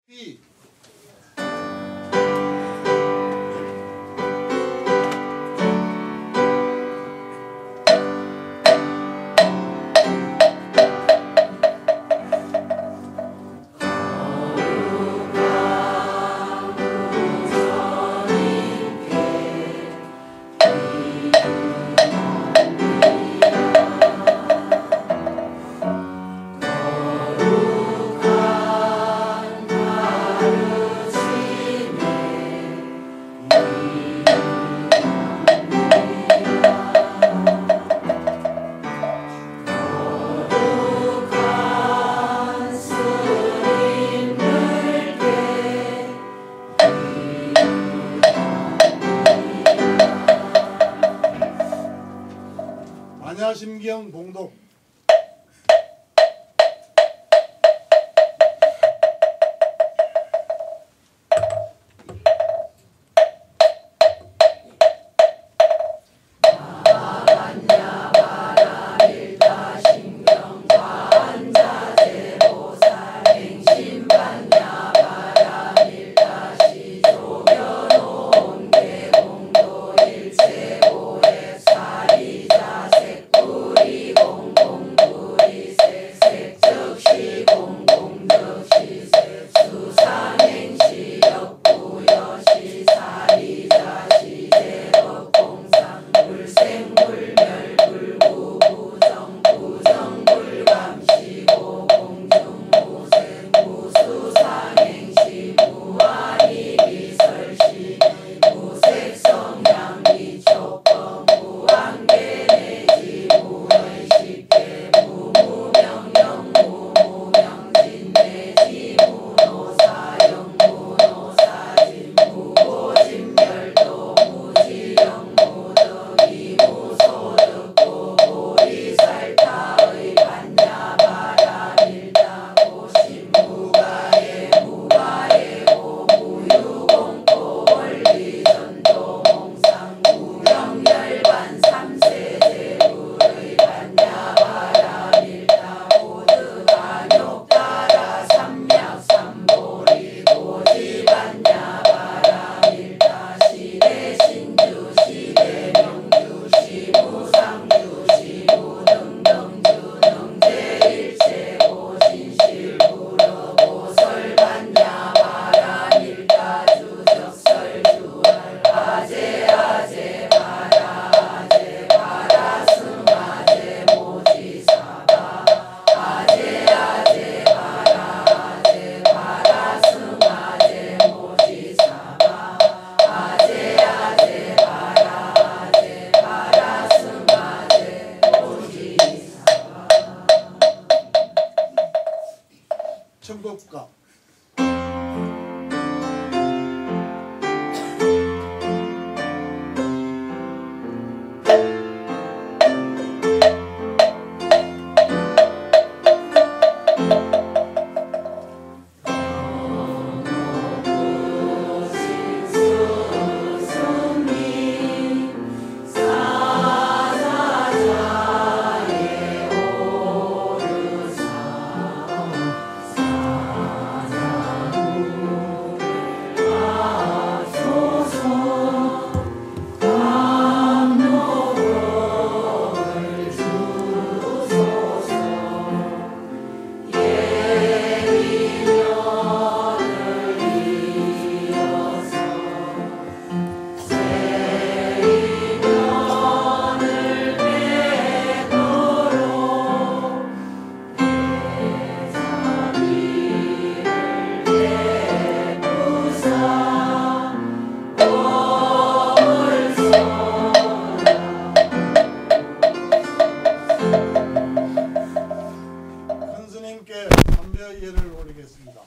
B. 마냐심경 봉독. 청법가. 예를 올리겠습니다.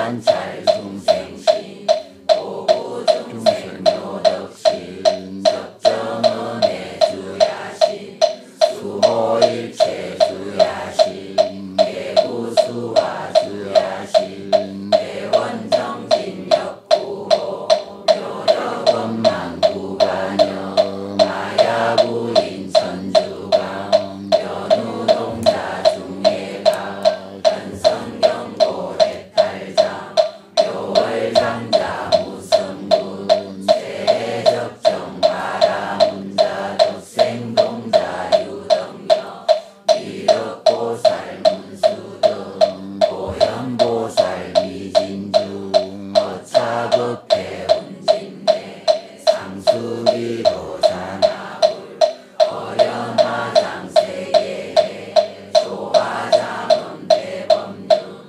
관찰 중생신 보구 중생요덕신 적정은혜 주야신 수호일체 주야신 대구수화 주야신 대원정진역구호 묘력원만 구관여 마야부인 천주강 변우동자 중예가 현성경고대탈장 묘월장자 무성군 세적정바라문자 덕생동자 유덕여 미륵보살 문수등 보현보살 미진중 어차급해 운진내 상수기도 자나불 어연화장세계해 조화장엄 대법륜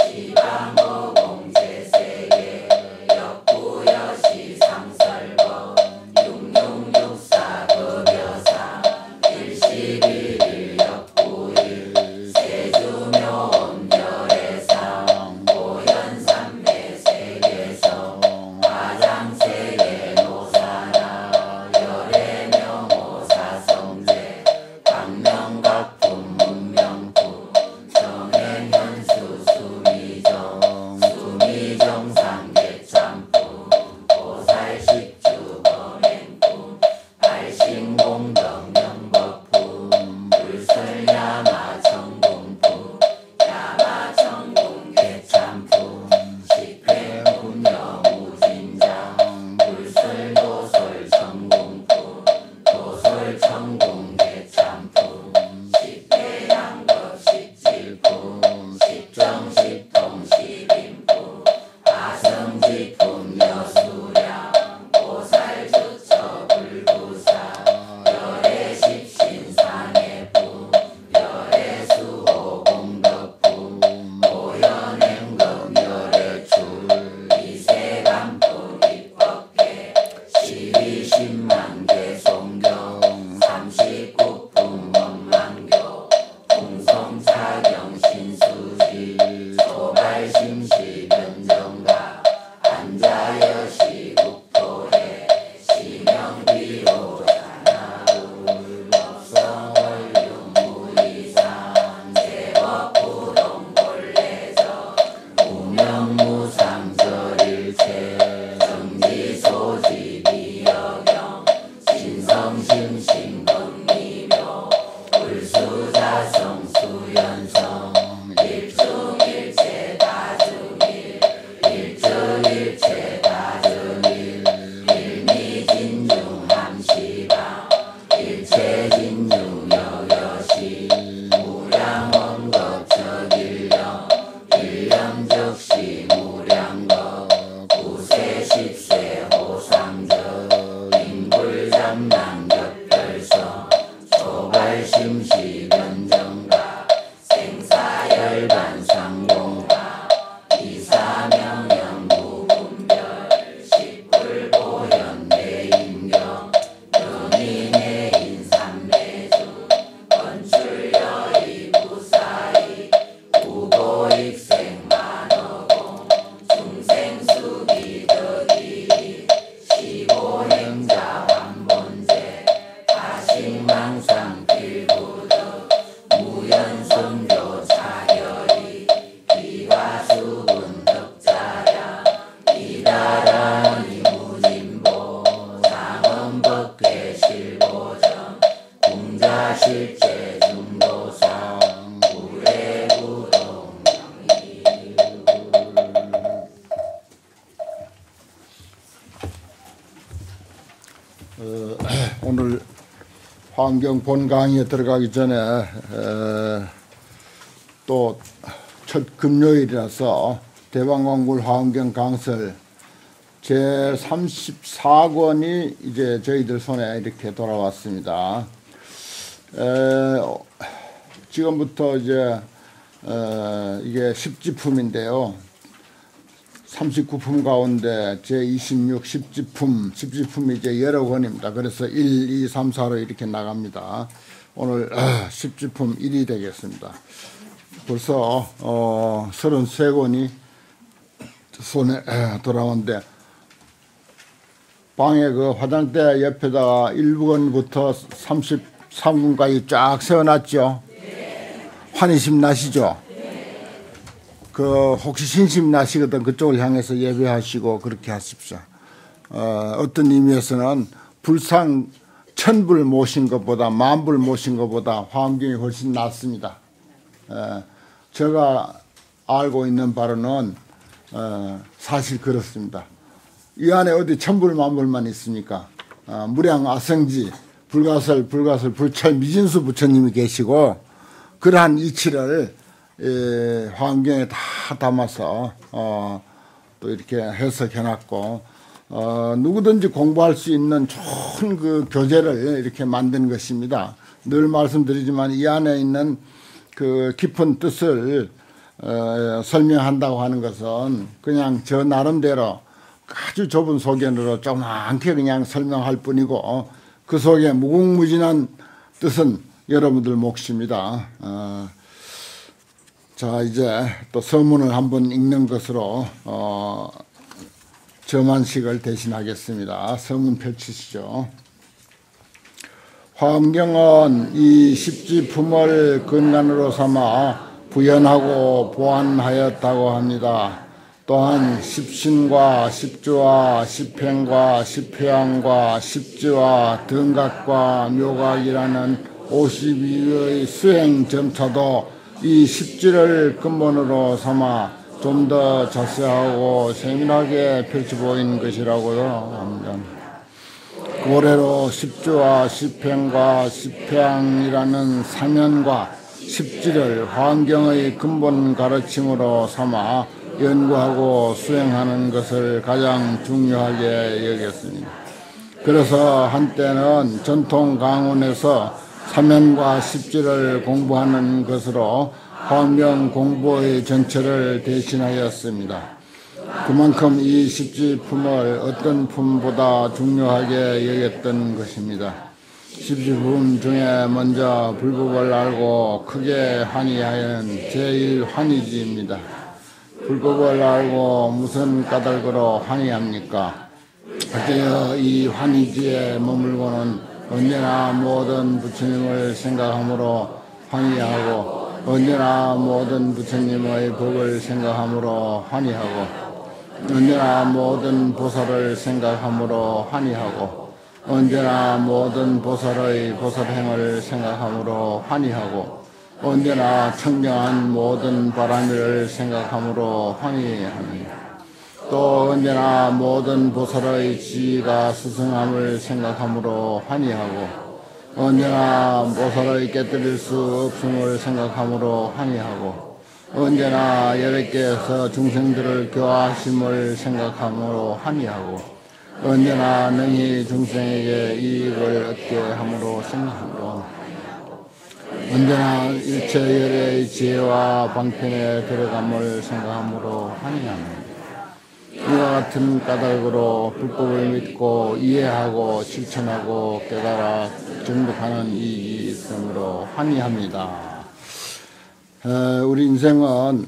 시방어공제세계 역부여시 상설법 육육육사급여상 일십일일 역부일 세주묘엄별해상 보현삼매세계성 화장세계 노사나 열애명호사성제 강명각품 문명품 정행현수 수미정 수미정상계참품 보살식주 범행품 발신공덕 명법품 불설야마천궁품 야마천궁계참품 식행군여무진장 불설도솔천궁품 도솔천궁계참품 식배양법식질품 식정식통식인품 아성지품 여수량 보살주처불구사 열애십신상해품 열애수호공덕품 오연행금 열애출 이세간품 입법계 시리십만개 송경 39품 원만교 풍성사경 신수지 소발심시 변정가 안자여시 국토해 시명비로 자나울 법성월룡무이상 제법부동본래적 무명무상절일체 정지소지 비여경 신성심신금미묘 불수자성 수연성 일중일체 다중일 일주일체 다중일 일미진중함시방 일체진중 여여시 무량원겁적일령 일령적시 무량겁 구세십세 호상적 인불잠난격별성 초발심시 변정가 생사열반상공화 이사명령 무분별 식불보현 내인경 연인의 인삼매주 건출여의 부사의 우고익생만어공 중생수기덕이 시고행자 환본제 다식망상 필구덕 무연성교 차결이 비화수분 덕자량 이다라니 무진보 상엄법계 실보정 공자실제 중도상 구례구동 오늘 환경 본 강의에 들어가기 전에 또 첫 금요일이라서 대방광굴 환경 강설 제 34권이 이제 저희들 손에 이렇게 돌아왔습니다. 지금부터 이제 이게 10지품인데요. 39품 가운데 제26 10지품이 이제 여러 권입니다. 그래서 1, 2, 3, 4로 이렇게 나갑니다. 오늘 10지품 1이 되겠습니다. 벌써 33권이 손에 돌아오는데 방에 그 화장대 옆에다가 1번부터 33번까지 쫙 세워놨죠. 환희심 나시죠? 그 혹시 신심 나시거든 그쪽을 향해서 예배하시고 그렇게 하십시오. 어떤 의미에서는 불상 1000불 모신 것보다 10,000불 모신 것보다 화엄경이 훨씬 낫습니다. 제가 알고 있는 바로는 사실 그렇습니다. 이 안에 어디 1000불 10,000불만 있습니까? 무량 아성지 불가설 불철 미진수 부처님이 계시고 그러한 이치를 화엄경에 다 담아서 또 이렇게 해석해놨고 누구든지 공부할 수 있는 좋은 그 교재를 이렇게 만든 것입니다. 늘 말씀드리지만 이 안에 있는 그 깊은 뜻을 설명한다고 하는 것은 그냥 저 나름대로 아주 좁은 소견으로 조그맣게 그냥 설명할 뿐이고 그 속에 무궁무진한 뜻은 여러분들 몫입니다. 자 이제 또 서문을 한번 읽는 것으로 점안식을 대신하겠습니다. 서문 펼치시죠. 화엄경은 이 십지품을 근간으로 삼아 부연하고 보완하였다고 합니다. 또한 십신과 십주와 십행과 십회양과 십지와 등각과 묘각이라는 52의 수행 점차도 이 십지를 근본으로 삼아 좀 더 자세하고 세밀하게 펼쳐 보인 것이라고요 합니다. 고래로 십주와 십행과 십회양이라는 사면과 십지를 화엄경의 근본 가르침으로 삼아 연구하고 수행하는 것을 가장 중요하게 여겼습니다. 그래서 한때는 전통 강원에서 사면과 십지를 공부하는 것으로 화엄경 공부의 전체를 대신하였습니다. 그만큼 이 십지품을 어떤 품보다 중요하게 여겼던 것입니다. 십지품 중에 먼저 불법을 알고 크게 환희하연 제1환희지입니다. 불법을 알고 무슨 까닭으로 환희합니까? 어때요? 이 환희지에 머물고는 언제나 모든 부처님을 생각함으로 환희하고 언제나 모든 부처님의 법을 생각함으로 환희하고 언제나 모든 보살을 생각함으로 환희하고 언제나 모든 보살의 보살행을 생각함으로 환희하고 언제나 청정한 모든 바람을 생각함으로 환희합니다. 또 언제나 모든 보살의 지위가 스승함을 생각함으로 환희하고 언제나 보살의 깨뜨릴 수 없음을 생각함으로 환희하고 언제나 여럿께서 중생들을 교화하심을 생각함으로 환희하고 언제나 능히 중생에게 이익을 얻게 함으로 생각함으로 언제나 일체 열의 지혜와 방편에 들어감을 생각함으로 환희합니다. 이와 같은 까닭으로 불법을 믿고 이해하고 실천하고 깨달아 정복하는 이익이 있으므로 환희합니다. 우리 인생은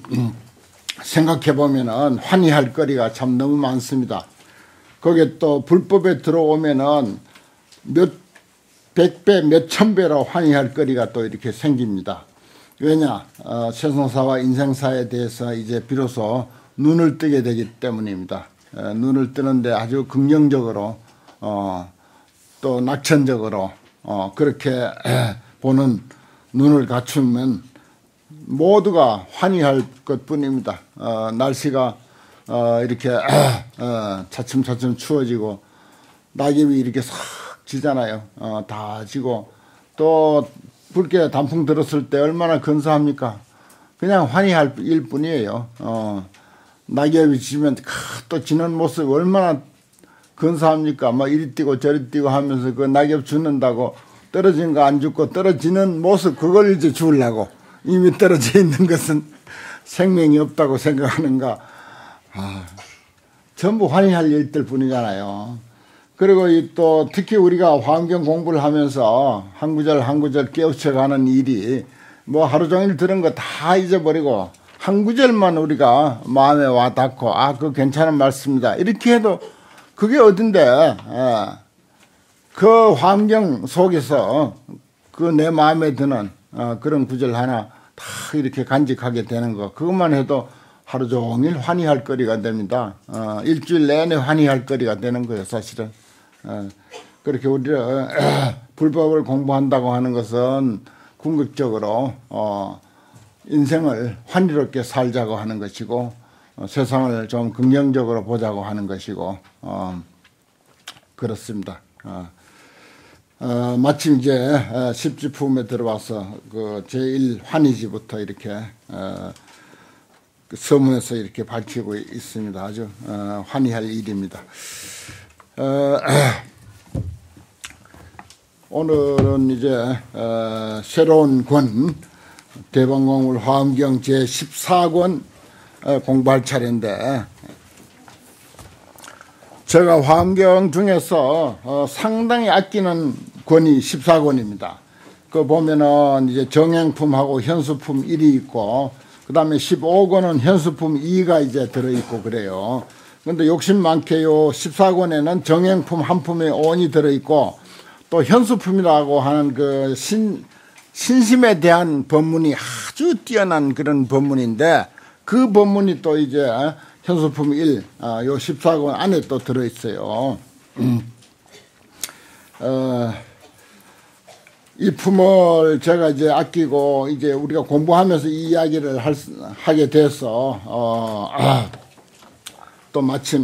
생각해보면 환희할 거리가 참 너무 많습니다. 거기에 또 불법에 들어오면 몇 백배 몇 천배로 환희할 거리가 또 이렇게 생깁니다. 왜냐? 세상사와 인생사에 대해서 이제 비로소 눈을 뜨게 되기 때문입니다. 눈을 뜨는데 아주 긍정적으로 또 낙천적으로 그렇게 보는 눈을 갖추면 모두가 환희할 것뿐입니다. 날씨가 이렇게 차츰차츰 추워지고 낙엽이 이렇게 싹 지잖아요. 다 지고 또 붉게 단풍 들었을 때 얼마나 근사합니까? 그냥 환희할 일뿐이에요. 낙엽이 지면 또 지는 모습 얼마나 근사합니까? 막 이리 뛰고 저리 뛰고 하면서 그 낙엽 죽는다고 떨어진 거 안 죽고 떨어지는 모습 그걸 이제 주우려고 이미 떨어져 있는 것은 생명이 없다고 생각하는가? 전부 환희할 일들 뿐이잖아요. 그리고 또 특히 우리가 화엄경 공부를 하면서 한 구절 한 구절 깨우쳐가는 일이 뭐 하루 종일 들은 거 다 잊어버리고 한 구절만 우리가 마음에 와 닿고 그거 괜찮은 말씀이다 이렇게 해도 그게 어딘데 그 환경 속에서 그 내 마음에 드는 그런 구절 하나 다 이렇게 간직하게 되는 거 그것만 해도 하루 종일 환희할 거리가 됩니다. 일주일 내내 환희할 거리가 되는 거예요 사실은. 그렇게 우리를 불법을 공부한다고 하는 것은 궁극적으로 인생을 환희롭게 살자고 하는 것이고 세상을 좀 긍정적으로 보자고 하는 것이고 그렇습니다. 마침 이제 십지품에 들어와서 그 제1환희지부터 이렇게 그 서문에서 이렇게 밝히고 있습니다. 아주 환희할 일입니다. 오늘은 이제 새로운 권 대방공물 화엄경 제14권 공부할 차례인데 제가 화엄경 중에서 상당히 아끼는 권이 14권입니다. 그 보면은 이제 정행품하고 현수품 1이 있고 그 다음에 15권은 현수품 2가 이제 들어있고 그래요. 근데 욕심 많게요 14권에는 정행품 한 품에 5원이 들어있고 또 현수품이라고 하는 그 신심에 대한 법문이 아주 뛰어난 그런 법문인데 그 법문이 또 이제 현수품 1, 요 14권 안에 또 들어있어요. 이 품을 제가 이제 아끼고 이제 우리가 공부하면서 이 이야기를 하게 돼서 또 마침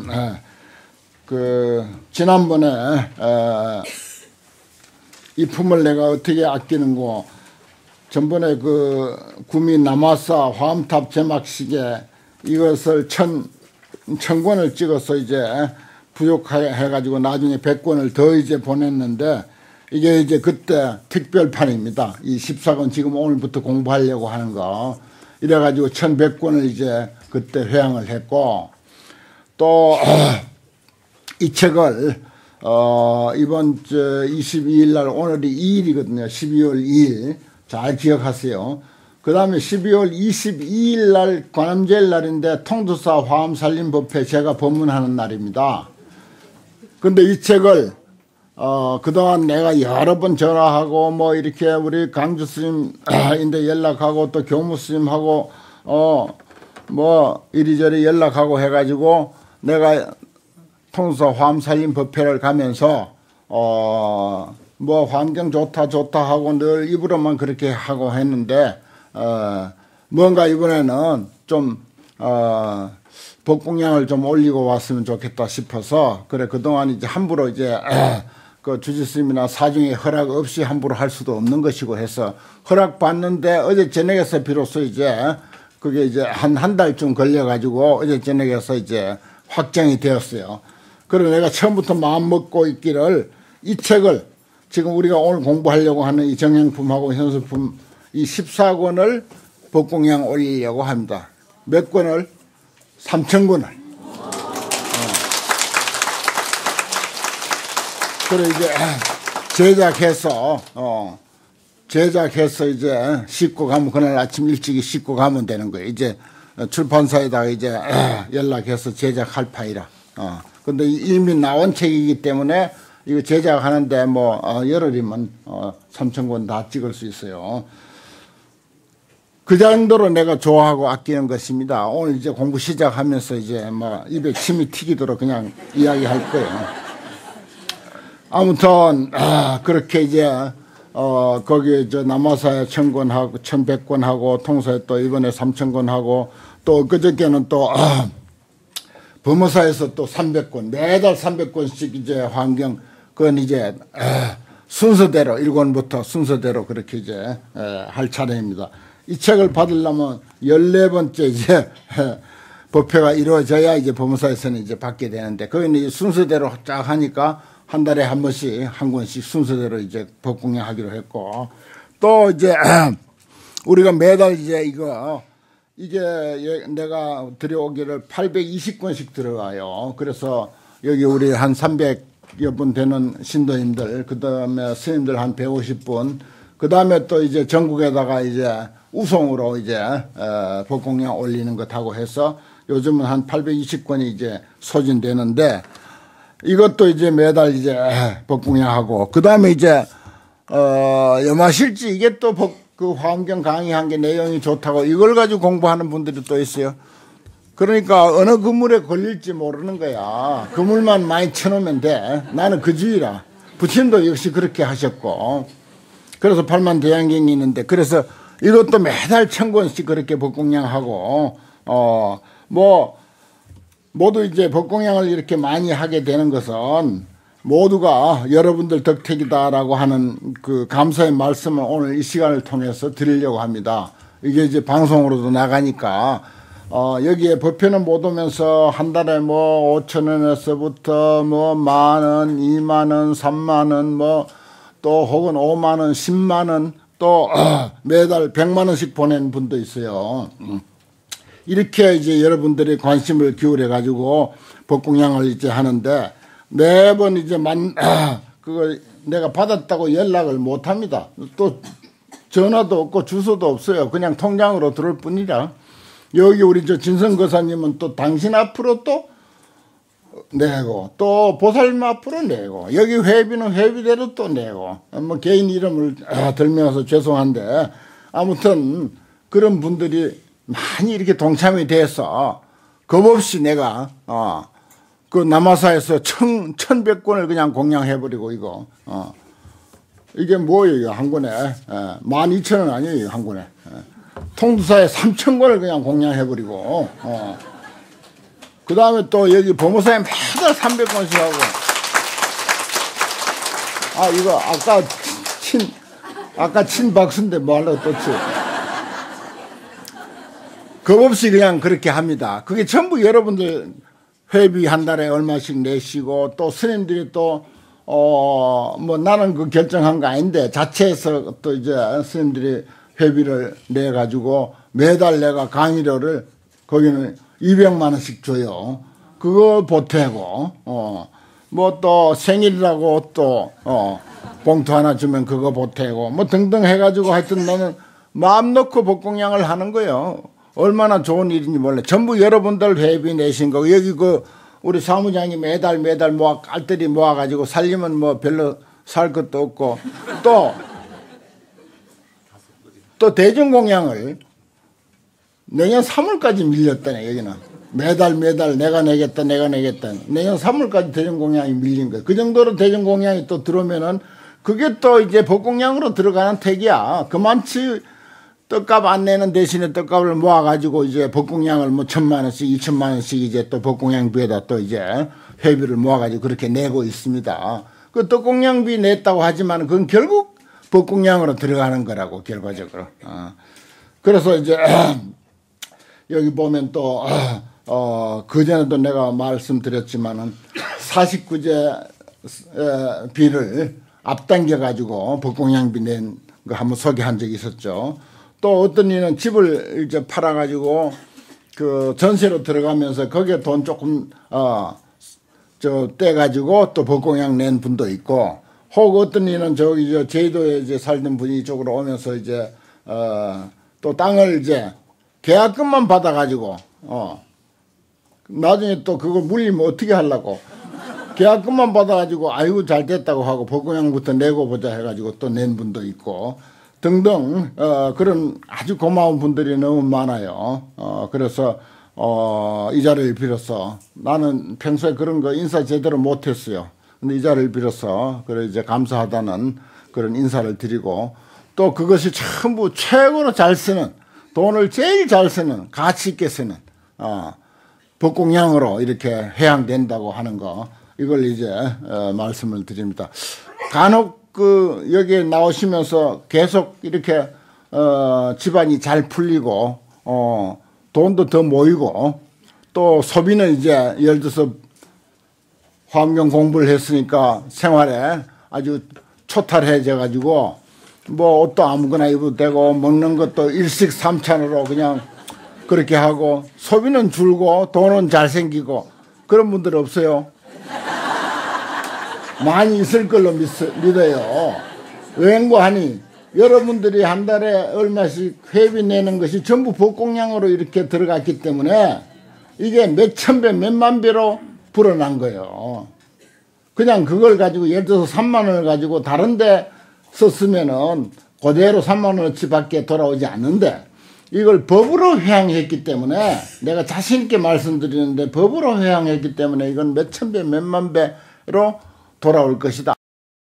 그 지난번에 이 품을 내가 어떻게 아끼는고 전번에 그 구미 남아사 화엄탑 제막식에 이것을 1000권을 찍어서 이제 부족해가지고 나중에 100권을 더 이제 보냈는데 이게 이제 그때 특별판입니다. 이 14권 지금 오늘부터 공부하려고 하는 거. 이래가지고 1100권을 이제 그때 회항을 했고 또 이 책을 이번 주 22일 날 오늘이 2일이거든요. 12월 2일. 잘 기억하세요. 그 다음에 12월 22일 날 관음제일 날인데 통두사 화엄살림법회 제가 법문하는 날입니다. 근데 이 책을 그동안 내가 여러 번 전화하고 뭐 이렇게 우리 강주 스님인데 연락하고 또 교무 스님하고 뭐 이리저리 연락하고 해가지고 내가 통두사 화엄살림법회를 가면서 뭐 환경 좋다 하고 늘 입으로만 그렇게 하고 했는데 뭔가 이번에는 좀 복공량을 좀 올리고 왔으면 좋겠다 싶어서 그래 그동안 이제 함부로 이제 그 주지스님이나 사중에 허락 없이 함부로 할 수도 없는 것이고 해서 허락 받는데 어제 저녁에서 비로소 이제 그게 이제 한 달쯤 걸려 가지고 어제 저녁에서 이제 확정이 되었어요. 그래 내가 처음부터 마음 먹고 있기를 이 책을 지금 우리가 오늘 공부하려고 하는 이 정행품하고 현수품 이 14권을 법공양 올리려고 합니다. 몇 권을? 3000권을. 그래 이제 제작해서 이제 싣고 가면 그날 아침 일찍이 싣고 가면 되는 거예요. 이제 출판사에다가 이제 연락해서 제작할 파이라. 근데 이미 나온 책이기 때문에 이거 제작하는데 뭐 열흘이면 3000권 다 찍을 수 있어요. 그 정도로 내가 좋아하고 아끼는 것입니다. 오늘 이제 공부 시작하면서 이제 뭐 입에 침이 튀기도록 그냥 이야기할 거예요. 아무튼 그렇게 이제 거기 저 남아사에 1000권 하고 1100권 하고 통사에 또 이번에 3000권 하고 또 그저께는 또 범어사에서 또 300권 매달 300권씩 이제 환경 그건 이제 순서대로 1권부터 순서대로 그렇게 이제 할 차례입니다. 이 책을 받으려면 14번째 이제 법회가 이루어져야 이제 법무사에서는 이제 받게 되는데 거기는 순서대로 쫙 하니까 한 달에 한 번씩 한 권씩 순서대로 이제 법공양하기로 했고 또 이제 우리가 매달 이제 이게 내가 들여오기를 820권씩 들어가요. 그래서 여기 우리 한 300여 분 되는 신도님들 그 다음에 스님들 한 150분 그 다음에 또 이제 전국에다가 이제 우송으로 이제 복공양 올리는 것하고 해서 요즘은 한 820건이 이제 소진되는데 이것도 이제 매달 이제 복공양하고 그 다음에 이제 염화실지 이게 또 그 화엄경 강의한 게 내용이 좋다고 이걸 가지고 공부하는 분들이 또 있어요. 그러니까 어느 그물에 걸릴지 모르는 거야. 그물만 많이 쳐놓으면 돼. 나는 그 주의라. 부처님도 역시 그렇게 하셨고 그래서 팔만대장경이 있는데 그래서 이것도 매달 1000권씩 그렇게 법공양하고 뭐 모두 이제 법공양을 이렇게 많이 하게 되는 것은 모두가 여러분들 덕택이다라고 하는 그 감사의 말씀을 오늘 이 시간을 통해서 드리려고 합니다. 이게 이제 방송으로도 나가니까 여기에 법회는 못 오면서 한 달에 뭐 5,000원에서부터 뭐 10,000원, 20,000원, 30,000원 뭐 또 혹은 50,000원, 100,000원 또 매달 100,000원씩 보내는 분도 있어요. 이렇게 이제 여러분들이 관심을 기울여 가지고 법공양을 이제 하는데 매번 이제 그거 내가 받았다고 연락을 못 합니다. 또 전화도 없고 주소도 없어요. 그냥 통장으로 들어올 뿐이라. 여기 우리 저 진성거사님은 또 당신 앞으로 또 내고 또 보살님 앞으로 내고 여기 회비는 회비대로 또 내고 뭐 개인 이름을 들면서 죄송한데 아무튼 그런 분들이 많이 이렇게 동참이 돼서 겁없이 내가 그 남아사에서 1,100권을 그냥 공양해버리고 이거 이게 뭐예요 이거 한 권에 12,000원 아니에요 이거 한 권에 통두사에 3,000권을 그냥 공양해버리고 그 다음에 또 여기 법무사에 매달 300권씩 하고 이거 아까 친 박수인데 뭐 하려고 또 치. 겁없이 그냥 그렇게 합니다. 그게 전부 여러분들 회비 한 달에 얼마씩 내시고 또 스님들이 또 뭐 나는 그 결정한 거 아닌데 자체에서 또 이제 스님들이 회비를 내 가지고 매달 내가 강의료를 거기는 200만 원씩 줘요. 그거 보태고 뭐 또 생일이라고 또 봉투 하나 주면 그거 보태고 뭐 등등 해가지고 하여튼 나는 마음 놓고 복공양을 하는 거예요. 얼마나 좋은 일인지 몰라. 전부 여러분들 회비 내신 거. 여기 그 우리 사무장이 매달 깔때리 모아가지고 살리면 뭐 별로 살 것도 없고 또 대중공양을 내년 3월까지 밀렸다네 여기는. 매달 내가 내겠다. 내년 3월까지 대중공양이 밀린 거야. 그 정도로 대중공양이 또 들어오면은 그게 또 이제 법공양으로 들어가는 택이야. 그만치 떡값 안 내는 대신에 떡값을 모아가지고 이제 법공양을 뭐 1,000만 원씩 2,000만 원씩 이제 또 법공양비에다 또 이제 회비를 모아가지고 그렇게 내고 있습니다. 그 떡공양비 냈다고 하지만 그건 결국 법공양으로 들어가는 거라고 결과적으로. 그래서 이제 여기 보면 또 그전에도 내가 말씀드렸지만은 49제 비를 앞당겨 가지고 법공양비 낸 거 한번 소개한 적이 있었죠. 또 어떤 이는 집을 이제 팔아 가지고 그 전세로 들어가면서 거기에 돈 조금 떼 가지고 또 법공양 낸 분도 있고, 혹 어떤 이는 저기 저 제주도에 이제 살던 분이 이쪽으로 오면서 이제 또 땅을 이제 계약금만 받아 가지고 나중에 또 그걸 물리면 어떻게 하려고 계약금만 받아가지고 아이고 잘 됐다고 하고 법공양부터 내고 보자 해가지고 또 낸 분도 있고 등등 그런 아주 고마운 분들이 너무 많아요. 그래서 이 자리를 빌어서 나는 평소에 그런 거 인사 제대로 못했어요. 근데 이 자리를 빌어서 그래 이제 감사하다는 그런 인사를 드리고, 또 그것이 전부 최고로 잘 쓰는, 돈을 제일 잘 쓰는, 가치 있게 쓰는 법공양으로 이렇게 해양된다고 하는 거, 이걸 이제 말씀을 드립니다. 간혹 그 여기에 나오시면서 계속 이렇게 집안이 잘 풀리고 돈도 더 모이고, 또 소비는 이제 예를 들어서 화엄경 공부를 했으니까 생활에 아주 초탈해져 가지고 뭐 옷도 아무거나 입어도 되고 먹는 것도 일식삼찬으로 그냥 그렇게 하고, 소비는 줄고 돈은 잘 생기고, 그런 분들 없어요? 많이 있을 걸로 믿어요. 웬고 하니 여러분들이 한 달에 얼마씩 회비 내는 것이 전부 복공량으로 이렇게 들어갔기 때문에 이게 몇천 배, 몇만 배로 불어난 거예요. 그냥 그걸 가지고 예를 들어서 3만 원을 가지고 다른 데 썼으면은 그대로 3만 원어치밖에 돌아오지 않는데 이걸 법으로 회항했기 때문에 내가 자신 있게 말씀드리는데 법으로 회항했기 때문에 이건 몇천 배, 몇만 배로 돌아올 것이다.